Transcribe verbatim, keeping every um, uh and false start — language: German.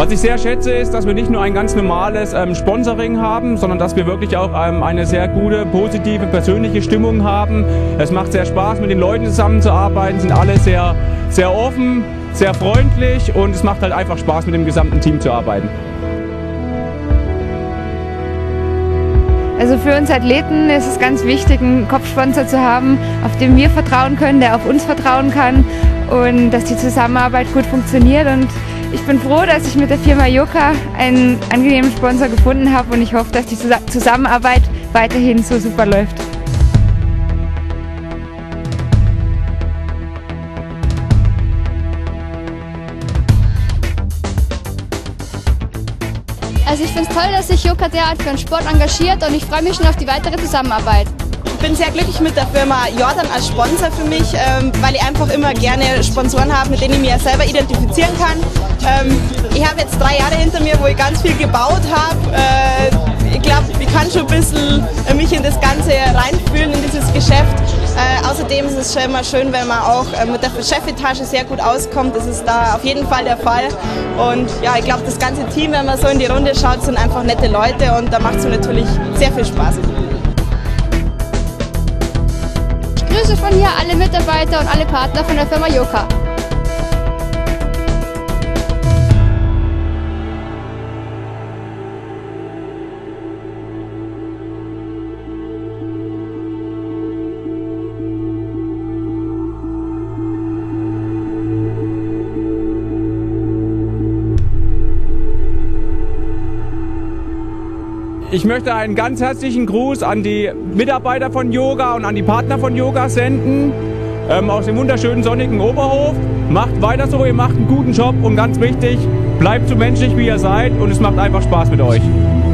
Was ich sehr schätze, ist, dass wir nicht nur ein ganz normales ähm, Sponsoring haben, sondern dass wir wirklich auch ähm, eine sehr gute, positive, persönliche Stimmung haben. Es macht sehr Spaß, mit den Leuten zusammenzuarbeiten, sind alle sehr, sehr offen, sehr freundlich und es macht halt einfach Spaß, mit dem gesamten Team zu arbeiten. Also für uns Athleten ist es ganz wichtig, einen Kopfsponsor zu haben, auf den wir vertrauen können, der auf uns vertrauen kann und dass die Zusammenarbeit gut funktioniert. Und ich bin froh, dass ich mit der Firma Yoka einen angenehmen Sponsor gefunden habe und ich hoffe, dass die Zusammenarbeit weiterhin so super läuft. Also ich finde es toll, dass sich Yoka derart für den Sport engagiert und ich freue mich schon auf die weitere Zusammenarbeit. Ich bin sehr glücklich mit der Firma Jordan als Sponsor für mich, ähm, weil ich einfach immer gerne Sponsoren habe, mit denen ich mich selber identifizieren kann. Ähm, ich habe jetzt drei Jahre hinter mir, wo ich ganz viel gebaut habe. Äh, ich glaube, ich kann schon ein bisschen mich in das Ganze reinfühlen, in dieses Geschäft. Äh, außerdem ist es schon immer schön, wenn man auch äh, mit der Chefetage sehr gut auskommt. Das ist da auf jeden Fall der Fall. Und ja, ich glaube, das ganze Team, wenn man so in die Runde schaut, sind einfach nette Leute und da macht es natürlich sehr viel Spaß. Ich grüße von hier alle Mitarbeiter und alle Partner von der Firma Yoka. Ich möchte einen ganz herzlichen Gruß an die Mitarbeiter von Yoga und an die Partner von Yoga senden, ähm, aus dem wunderschönen sonnigen Oberhof. Macht weiter so, ihr macht einen guten Job und ganz wichtig, bleibt so menschlich wie ihr seid und es macht einfach Spaß mit euch.